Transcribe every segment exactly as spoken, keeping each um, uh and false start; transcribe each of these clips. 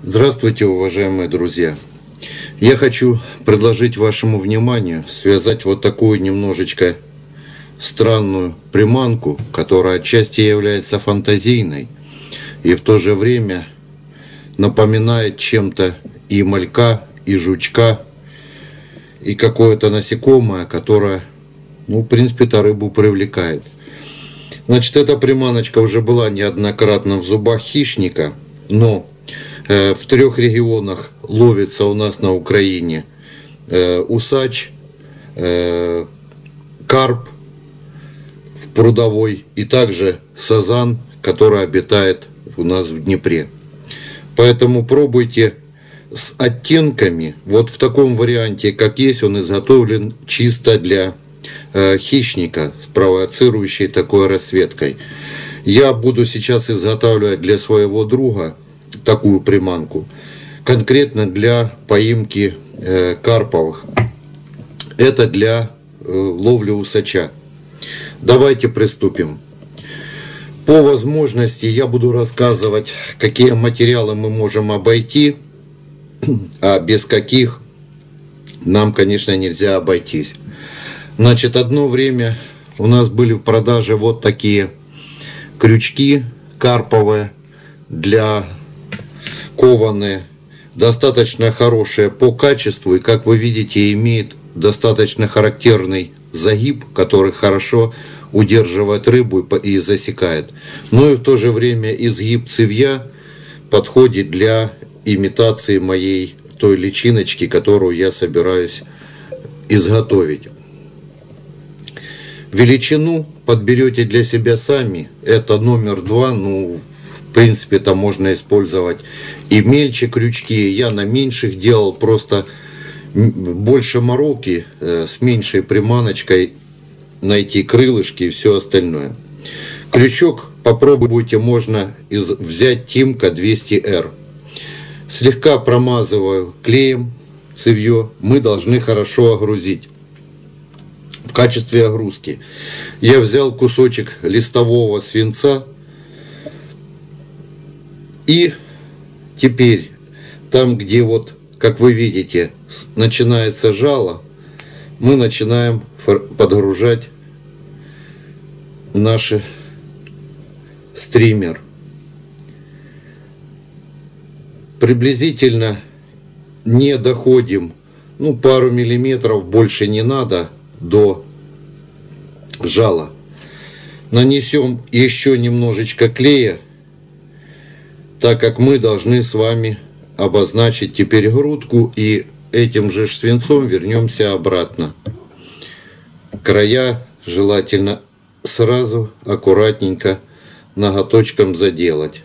Здравствуйте, уважаемые друзья! Я хочу предложить вашему вниманию связать вот такую немножечко странную приманку, которая отчасти является фантазийной и в то же время напоминает чем-то и малька, и жучка, и какое-то насекомое, которое, ну, в принципе-то рыбу привлекает. Значит, эта приманочка уже была неоднократно в зубах хищника, но э, в трех регионах ловится у нас на Украине э, усач, э, карп в прудовой и также сазан, который обитает у нас в Днепре. Поэтому пробуйте с оттенками. Вот в таком варианте, как есть, он изготовлен чисто для э, хищника с провоцирующей такой расцветкой. Я буду сейчас изготавливать для своего друга такую приманку, конкретно для поимки э, карповых. Это для э, ловли усача. Давайте приступим. По возможности я буду рассказывать, какие материалы мы можем обойти, а без каких нам, конечно, нельзя обойтись. Значит, одно время у нас были в продаже вот такие крючки карповые, для кованые, достаточно хорошие по качеству и, как вы видите, имеет достаточно характерный загиб, который хорошо удерживает рыбу и засекает. Но и в то же время изгиб цевья подходит для имитации моей той личиночки, которую я собираюсь изготовить. Величину подберете для себя сами. Это номер два. Ну, в принципе, это можно использовать и мельче крючки. Я на меньших делал, просто больше мороки, э, с меньшей приманочкой найти крылышки и все остальное. Крючок попробуйте, можно из, взять Тимка двести эр. Слегка промазываю клеем цевье. Мы должны хорошо огрузить. В качестве огрузки я взял кусочек листового свинца. И теперь там, где вот, как вы видите, начинается жало, мы начинаем подгружать наш стример. Приблизительно не доходим, ну, пару миллиметров, больше не надо, до жала. Нанесем еще немножечко клея, так как мы должны с вами обозначить теперь грудку, и этим же свинцом вернемся обратно. Края желательно сразу аккуратненько ноготочком заделать.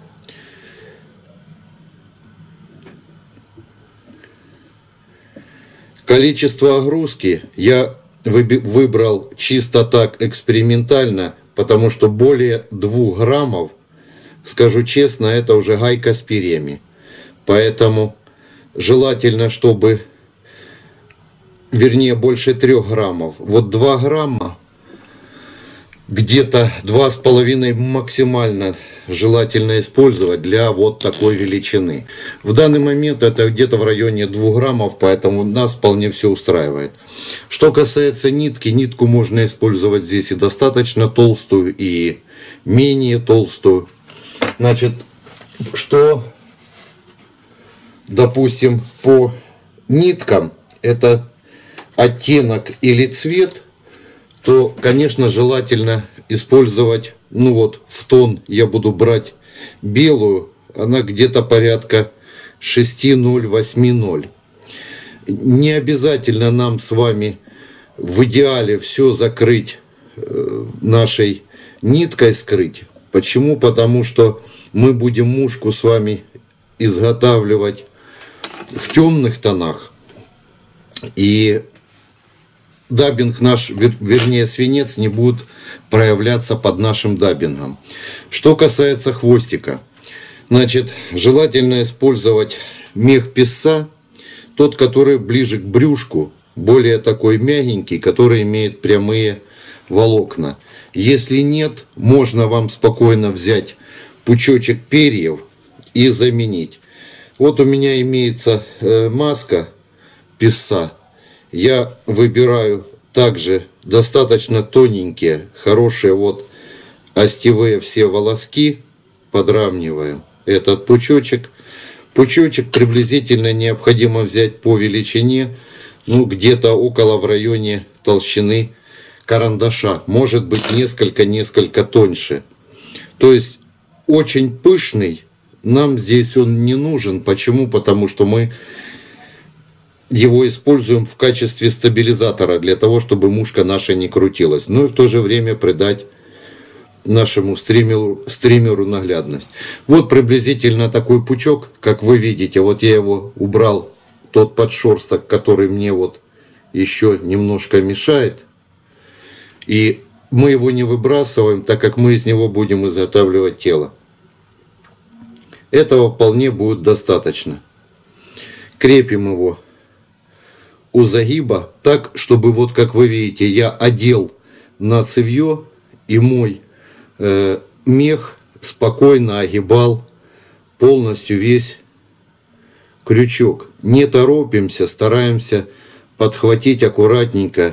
Количество огрузки я выбрал чисто так экспериментально, потому что более двух граммов, скажу честно, это уже гайка с перьями. Поэтому желательно, чтобы, вернее, больше трех граммов. Вот два грамма, где-то два с половиной максимально желательно использовать для вот такой величины. В данный момент это где-то в районе двух граммов, поэтому нас вполне все устраивает. Что касается нитки, нитку можно использовать здесь и достаточно толстую, и менее толстую. Значит, что, допустим, по ниткам, это оттенок или цвет, то, конечно, желательно использовать, ну вот, в тон я буду брать белую, она где-то порядка шесть ноль восемь ноль. Не обязательно нам с вами в идеале все закрыть нашей ниткой, скрыть. Почему? Потому что мы будем мушку с вами изготавливать в темных тонах, и даббинг наш, вернее свинец, не будет проявляться под нашим даббингом. Что касается хвостика, значит, желательно использовать мех песца, тот, который ближе к брюшку, более такой мягенький, который имеет прямые волокна. Если нет, можно вам спокойно взять пучочек перьев и заменить. Вот у меня имеется э, маска писца. Я выбираю также достаточно тоненькие, хорошие вот остевые все волоски, подравниваем этот пучочек. Пучочек приблизительно необходимо взять по величине, ну где-то около в районе толщины карандаша, может быть несколько-несколько тоньше. То есть очень пышный нам здесь он не нужен. Почему? Потому что мы его используем в качестве стабилизатора, для того, чтобы мушка наша не крутилась. Но и в то же время придать нашему стримеру, стримеру наглядность. Вот приблизительно такой пучок, как вы видите. Вот я его убрал, тот подшерсток, который мне вот еще немножко мешает. И мы его не выбрасываем, так как мы из него будем изготавливать тело. Этого вполне будет достаточно. Крепим его у загиба так, чтобы вот как вы видите, я одел на цевье, и мой э, мех спокойно огибал полностью весь крючок. Не торопимся, стараемся подхватить аккуратненько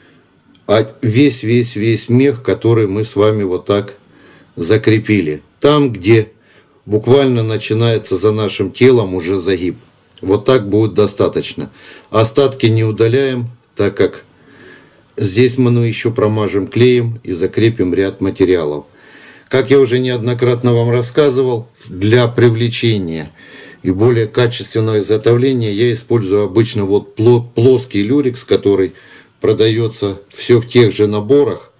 весь-весь-весь мех, который мы с вами вот так закрепили. Там, где буквально начинается за нашим телом уже загиб. Вот так будет достаточно. Остатки не удаляем, так как здесь мы ну, еще промажем клеем и закрепим ряд материалов. Как я уже неоднократно вам рассказывал, для привлечения и более качественного изготовления я использую обычно вот плоский люрекс, который продается все в тех же наборах.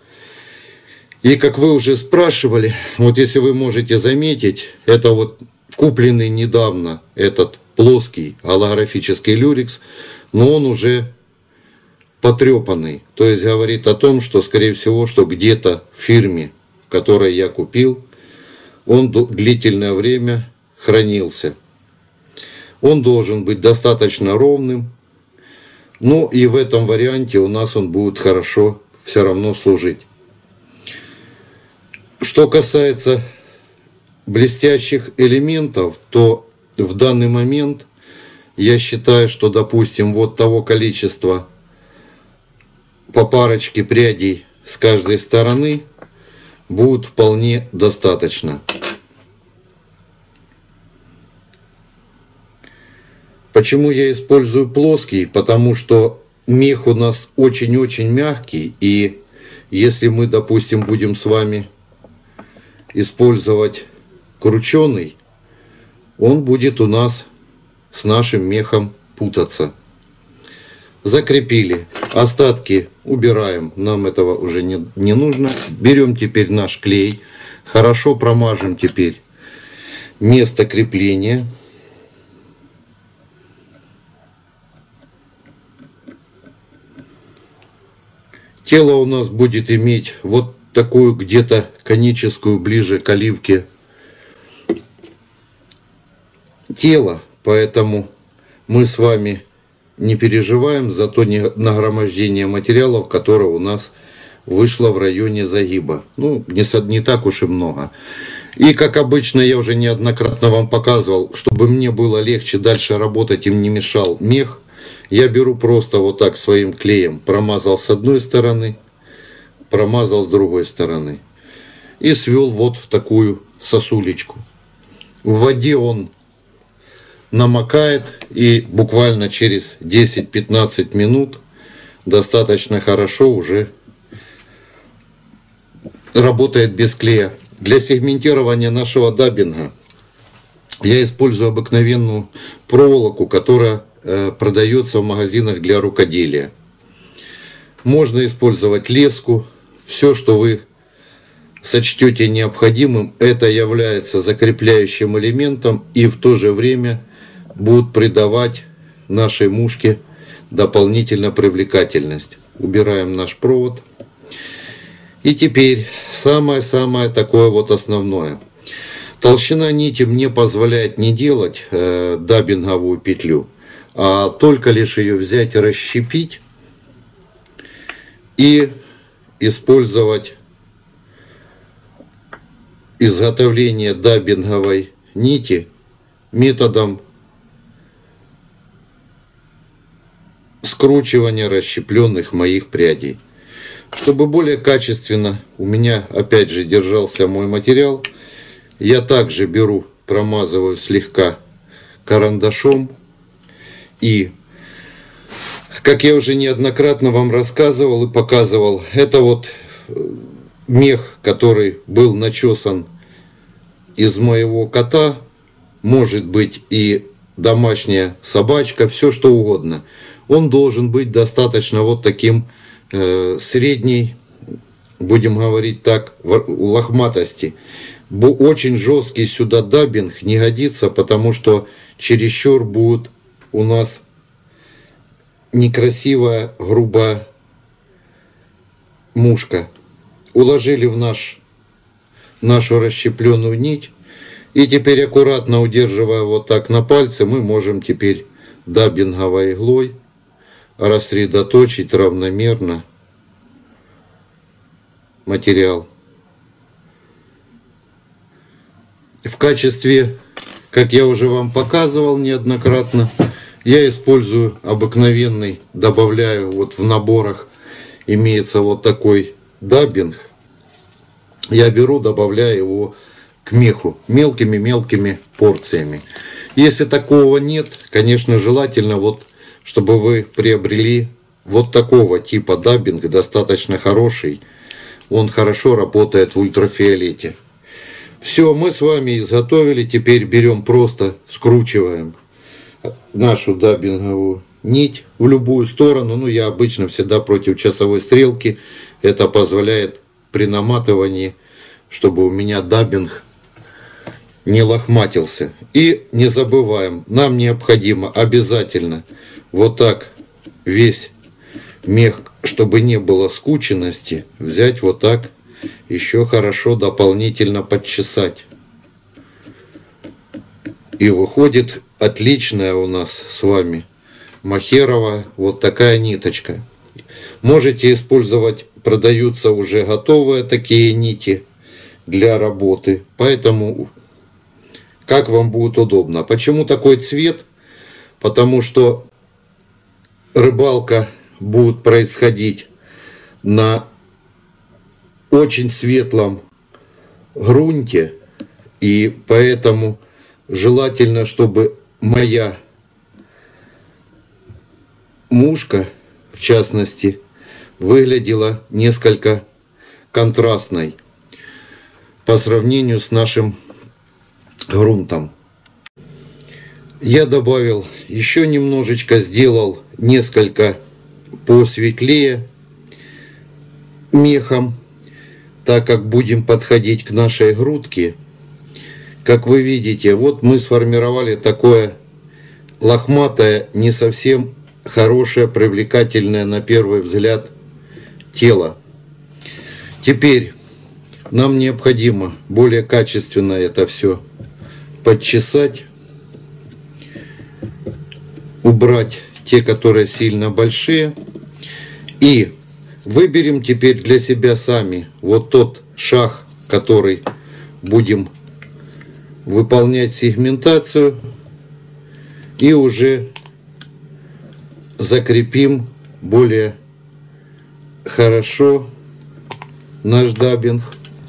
И как вы уже спрашивали, вот если вы можете заметить, это вот купленный недавно этот плоский голографический люрекс, но он уже потрепанный. То есть говорит о том, что скорее всего, что где-то в фирме, в которой я купил, он длительное время хранился. Он должен быть достаточно ровным. Ну и в этом варианте у нас он будет хорошо все равно служить. Что касается блестящих элементов, то в данный момент я считаю, что, допустим, вот того количества по парочке прядей с каждой стороны будет вполне достаточно. Почему я использую плоский? Потому что мех у нас очень-очень мягкий, и если мы, допустим, будем с вами использовать крученый, он будет у нас с нашим мехом путаться. Закрепили. Остатки убираем, нам этого уже не, не нужно. Берем теперь наш клей, хорошо промажем теперь место крепления. Тело у нас будет иметь вот такую где-то коническую, ближе к оливке тело, поэтому мы с вами не переживаем за то нагромождение материалов, которое у нас вышло в районе загиба. Ну, не, не так уж и много. И как обычно, я уже неоднократно вам показывал, чтобы мне было легче дальше работать, им не мешал мех, я беру просто вот так своим клеем, промазал с одной стороны, промазал с другой стороны и свел вот в такую сосулечку. В воде он намокает, и буквально через десять-пятнадцать минут достаточно хорошо уже работает без клея. Для сегментирования нашего даббинга я использую обыкновенную проволоку, которая э, продается в магазинах для рукоделия. Можно использовать леску. Все, что вы сочтете необходимым, это является закрепляющим элементом и в то же время будут придавать нашей мушке дополнительно привлекательность. Убираем наш провод. И теперь самое-самое такое вот основное. Толщина нити мне позволяет не делать э, даббинговую петлю, а только лишь ее взять и расщепить и использовать изготовление даббинговой нити методом скручивания расщепленных моих прядей. Чтобы более качественно у меня опять же держался мой материал, я также беру, промазываю слегка карандашом. И, как я уже неоднократно вам рассказывал и показывал, это вот мех, который был начесан из моего кота, может быть и домашняя собачка, все что угодно. Он должен быть достаточно вот таким э, средней, будем говорить так, лохматости. Очень жесткий сюда даббинг не годится, потому что чересчур будет у нас некрасивая, грубая мушка. Уложили в наш, нашу расщепленную нить. И теперь, аккуратно удерживая вот так на пальце, мы можем теперь даббинговой иглой рассредоточить равномерно материал. В качестве, как я уже вам показывал неоднократно, я использую обыкновенный, добавляю вот в наборах, имеется вот такой даббинг. Я беру, добавляю его к меху мелкими-мелкими порциями. Если такого нет, конечно, желательно, вот, чтобы вы приобрели вот такого типа даббинг, достаточно хороший. Он хорошо работает в ультрафиолете. Все, мы с вами изготовили. Теперь берем, просто скручиваем нашу даббинговую нить в любую сторону. Ну, я обычно всегда против часовой стрелки. Это позволяет при наматывании, чтобы у меня даббинг не лохматился. И не забываем, нам необходимо обязательно вот так весь мех, чтобы не было скученности, взять вот так, еще хорошо дополнительно подчесать. И выходит отличная у нас с вами махеровая вот такая ниточка. Можете использовать, продаются уже готовые такие нити для работы. Поэтому как вам будет удобно. Почему такой цвет? Потому что рыбалка будет происходить на очень светлом грунте, и поэтому желательно, чтобы моя мушка, в частности, выглядела несколько контрастной по сравнению с нашим грунтом. Я добавил еще немножечко, сделал несколько посветлее мехом, так как будем подходить к нашей грудке. Как вы видите, вот мы сформировали такое лохматое, не совсем хорошее, привлекательное на первый взгляд тело. Теперь нам необходимо более качественно это все подчесать, убрать те, которые сильно большие, и выберем теперь для себя сами вот тот шаг, который будем выполнять сегментацию, и уже закрепим более хорошо наш даббинг.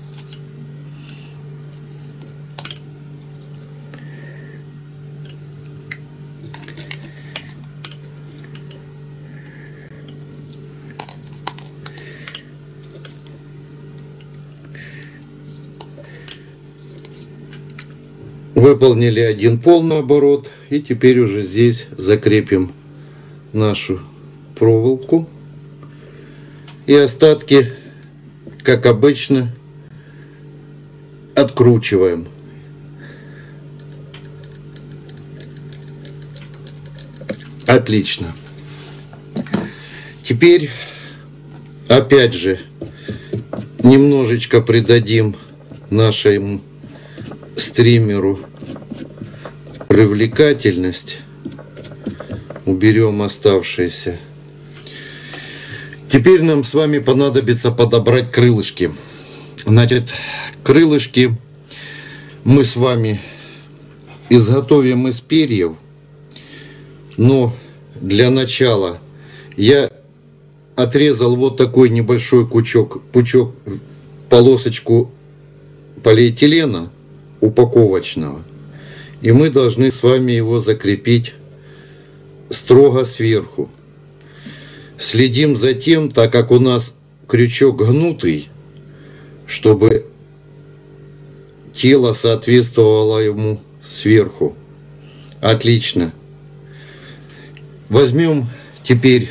Выполнили один полный оборот, и теперь уже здесь закрепим нашу проволоку. И остатки, как обычно, откручиваем. Отлично. Теперь, опять же, немножечко придадим нашему стримеру привлекательность. Уберем оставшиеся. Теперь нам с вами понадобится подобрать крылышки. Значит, крылышки мы с вами изготовим из перьев, но для начала я отрезал вот такой небольшой пучок, пучок, полосочку полиэтилена упаковочного. И мы должны с вами его закрепить строго сверху. Следим за тем, так как у нас крючок гнутый, чтобы тело соответствовало ему сверху. Отлично. Возьмем теперь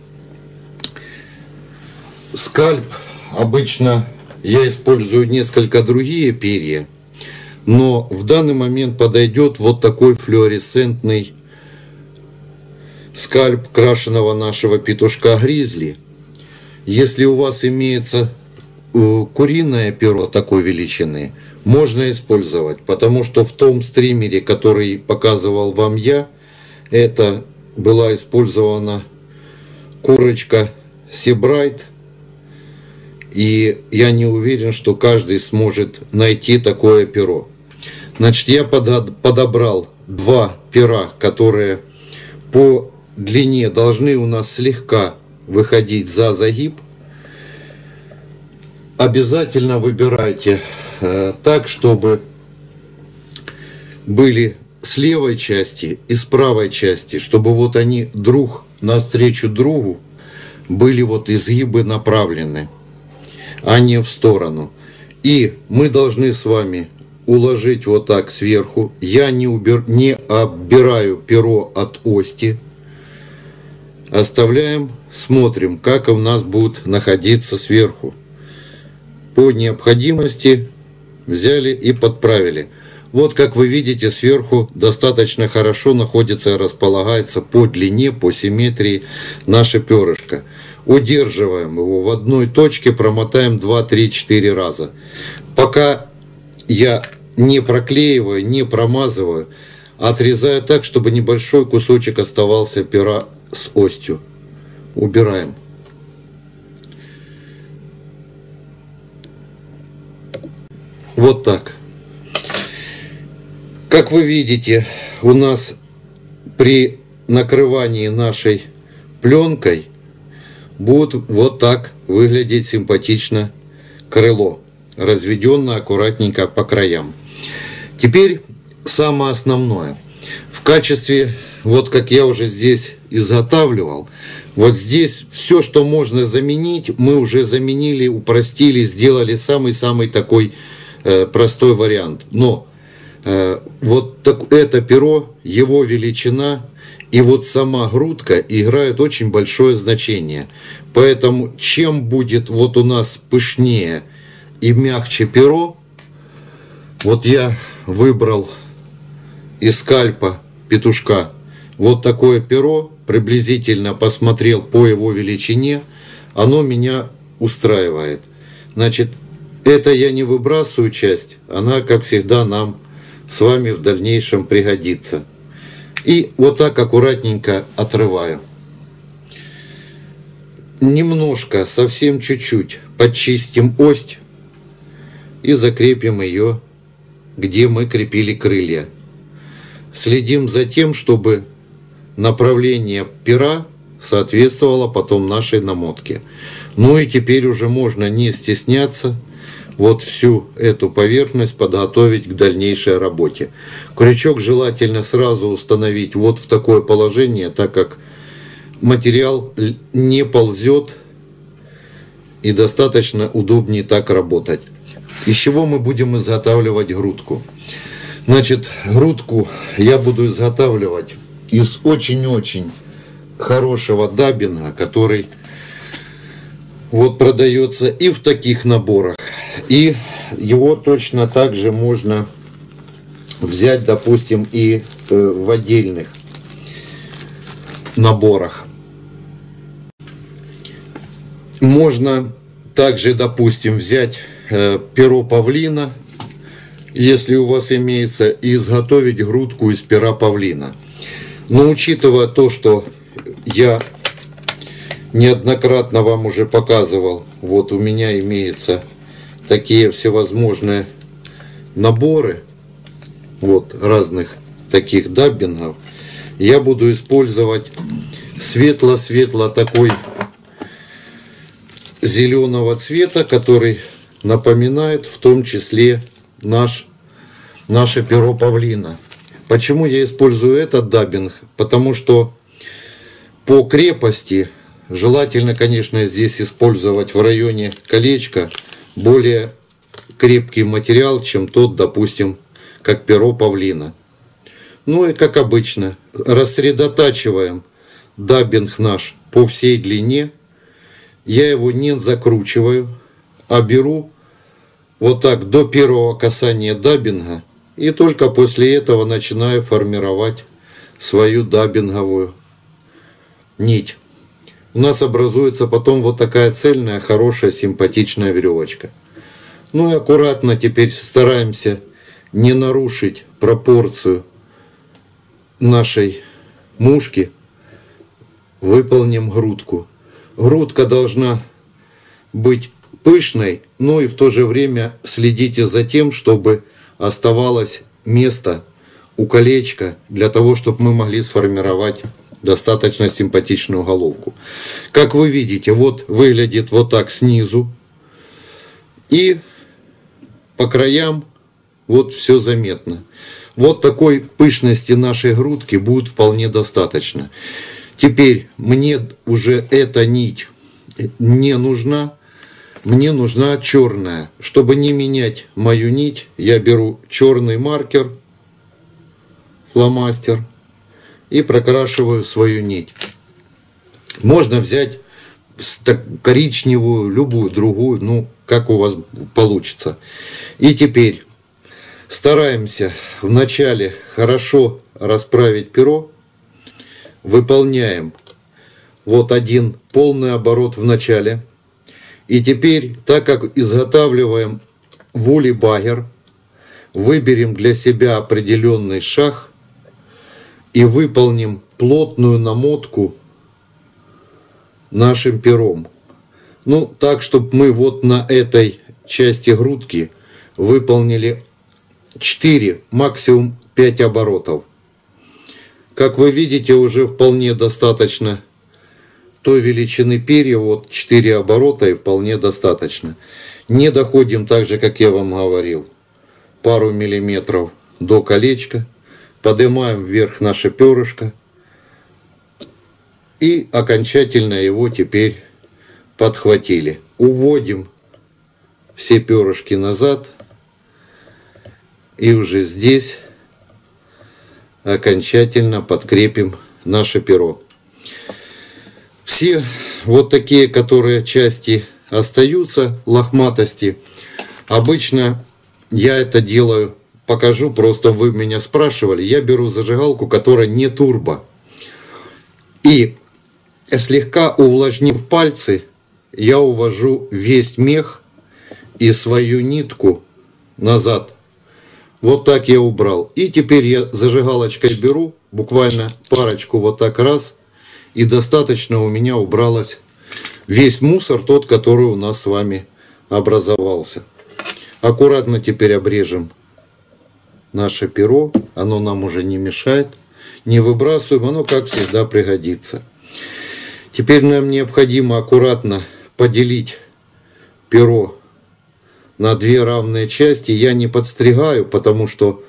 скальп. Обычно я использую несколько другие перья, но в данный момент подойдет вот такой флуоресцентный скальп крашеного нашего петушка гризли. Если у вас имеется куриное перо такой величины, можно использовать, потому что в том стримере, который показывал вам я, это была использована курочка Sebright, и я не уверен, что каждый сможет найти такое перо. Значит, я подобрал два пера, которые по длине должны у нас слегка выходить за загиб. Обязательно выбирайте э, так, чтобы были с левой части и с правой части, чтобы вот они друг навстречу другу были вот изгибы направлены, а не в сторону. И мы должны с вами уложить вот так сверху. Я не, убер, не оббираю перо от ости. Оставляем, смотрим, как у нас будет находиться сверху. По необходимости взяли и подправили. Вот как вы видите, сверху достаточно хорошо находится, располагается по длине, по симметрии наше перышко. Удерживаем его в одной точке, промотаем два, три, четыре раза. Пока я не проклеиваю, не промазываю, отрезаю так, чтобы небольшой кусочек оставался пера с остью. Убираем. Вот так. Как вы видите, у нас при накрывании нашей пленкой будет вот так выглядеть симпатично крыло, разведенное аккуратненько по краям. Теперь самое основное. В качестве, вот как я уже здесь изготавливал, вот здесь все, что можно заменить, мы уже заменили, упростили, сделали самый-самый такой э, простой вариант. Но э, вот так, это перо, его величина и вот сама грудка играют очень большое значение. Поэтому чем будет вот у нас пышнее и мягче перо, вот я выбрал из скальпа петушка вот такое перо, приблизительно посмотрел по его величине, оно меня устраивает. Значит, это я не выбрасываю часть, она, как всегда, нам с вами в дальнейшем пригодится. И вот так аккуратненько отрываю. Немножко, совсем чуть-чуть подчистим ость и закрепим ее, где мы крепили крылья. Следим за тем, чтобы направление пера соответствовало потом нашей намотке. Ну и теперь уже можно не стесняться вот всю эту поверхность подготовить к дальнейшей работе. Крючок желательно сразу установить вот в такое положение, так как материал не ползет и достаточно удобнее так работать. Из чего мы будем изготавливать грудку? Значит, грудку я буду изготавливать из очень-очень хорошего даббинга, который вот продается и в таких наборах, и его точно так же можно взять, допустим, и в отдельных наборах. Можно также, допустим, взять перо павлина, если у вас имеется, и изготовить грудку из пера павлина. Но учитывая то, что я неоднократно вам уже показывал, вот у меня имеются такие всевозможные наборы вот разных таких даббингов, я буду использовать светло-светло такой зеленого цвета, который напоминает в том числе наш, наше перо павлина. Почему я использую этот даббинг? Потому что по крепости желательно, конечно, здесь использовать в районе колечка более крепкий материал, чем тот, допустим, как перо павлина. Ну и как обычно, рассредотачиваем даббинг наш по всей длине. Я его не закручиваю, а беру вот так до первого касания даббинга. И только после этого начинаю формировать свою даббинговую нить. У нас образуется потом вот такая цельная, хорошая, симпатичная веревочка. Ну и аккуратно теперь стараемся не нарушить пропорцию нашей мушки. Выполним грудку. Грудка должна быть пышной, но и в то же время следите за тем, чтобы оставалось место у колечка для того, чтобы мы могли сформировать достаточно симпатичную головку. Как вы видите, вот выглядит вот так снизу. И по краям вот все заметно. Вот такой пышности нашей грудки будет вполне достаточно. Теперь мне уже эта нить не нужна. Мне нужна черная. Чтобы не менять мою нить, я беру черный маркер, фломастер, и прокрашиваю свою нить. Можно взять коричневую, любую другую, ну, как у вас получится. И теперь стараемся вначале хорошо расправить перо. Выполняем вот один полный оборот в начале. И теперь, так как изготавливаем вули-багер, выберем для себя определенный шаг и выполним плотную намотку нашим пером. Ну, так, чтобы мы вот на этой части грудки выполнили четыре, максимум пять оборотов. Как вы видите, уже вполне достаточно той величины перья, вот четыре оборота и вполне достаточно. Не доходим так же, как я вам говорил, пару миллиметров до колечка. Поднимаем вверх наше перышко и окончательно его теперь подхватили. Уводим все перышки назад и уже здесь окончательно подкрепим наше перо. Все вот такие, которые части остаются, лохматости, обычно я это делаю, покажу, просто вы меня спрашивали, я беру зажигалку, которая не турбо. И слегка увлажнив пальцы, я увожу весь мех и свою нитку назад. Вот так я убрал. И теперь я зажигалочкой беру, буквально парочку вот так раз, и достаточно у меня убралось весь мусор, тот, который у нас с вами образовался. Аккуратно теперь обрежем наше перо, оно нам уже не мешает, не выбрасываем, оно как всегда пригодится. Теперь нам необходимо аккуратно поделить перо на две равные части. Я не подстригаю, потому что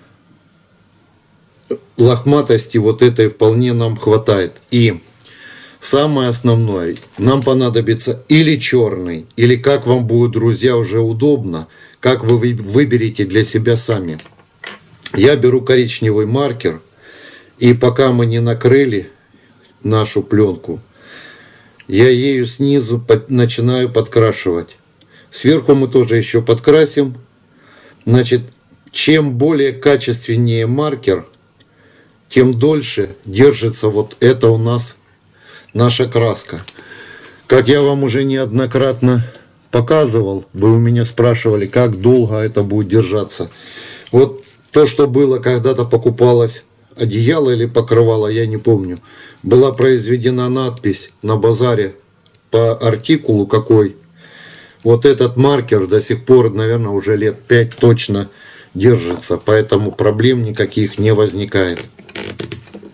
лохматости вот этой вполне нам хватает. И самое основное, нам понадобится или черный, или как вам будет, друзья, уже удобно, как вы выберете для себя сами. Я беру коричневый маркер, и пока мы не накрыли нашу пленку, я ею снизу под, начинаю подкрашивать. Сверху мы тоже еще подкрасим. Значит, чем более качественнее маркер, тем дольше держится вот это у нас наша краска. Как я вам уже неоднократно показывал, вы у меня спрашивали, как долго это будет держаться. Вот то, что было, когда-то покупалось одеяло или покрывало, я не помню. Была произведена надпись на базаре по артикулу какой. Вот этот маркер до сих пор, наверное, уже лет пять точно держится. Поэтому проблем никаких не возникает.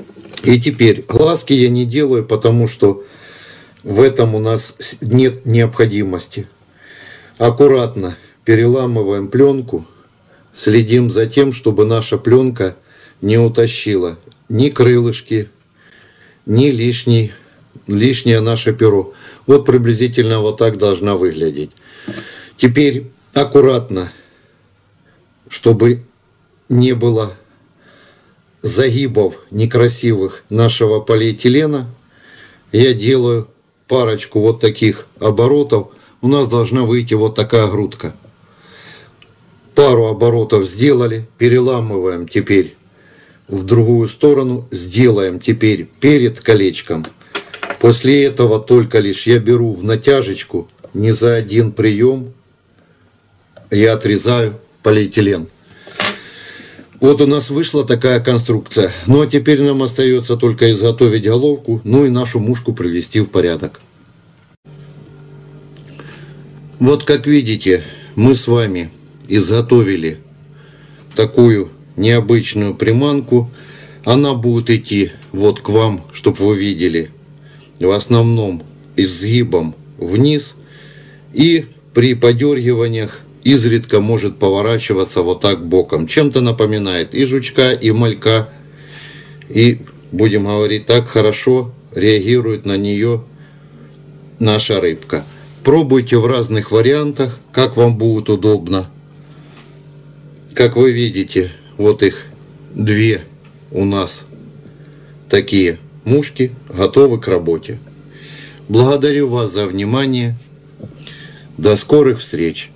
И теперь глазки я не делаю, потому что в этом у нас нет необходимости. Аккуратно переламываем пленку, следим за тем, чтобы наша пленка не утащила ни крылышки, ни лишний, лишнее наше перо. Вот приблизительно вот так должна выглядеть. Теперь аккуратно, чтобы не было загибов некрасивых нашего полиэтилена, я делаю парочку вот таких оборотов. У нас должна выйти вот такая грудка. Пару оборотов сделали, переламываем теперь в другую сторону, сделаем теперь перед колечком. После этого только лишь я беру в натяжечку, не за один прием, я отрезаю полиэтилен. Вот у нас вышла такая конструкция. Ну а теперь нам остается только изготовить головку, ну и нашу мушку привести в порядок. Вот как видите, мы с вами изготовили такую необычную приманку. Она будет идти вот к вам, чтобы вы видели, в основном изгибом вниз, и при подергиваниях изредка может поворачиваться вот так боком. Чем-то напоминает и жучка, и малька. И, будем говорить так, хорошо реагирует на нее наша рыбка. Пробуйте в разных вариантах, как вам будет удобно. Как вы видите, вот их две у нас такие мушки готовы к работе. Благодарю вас за внимание. До скорых встреч!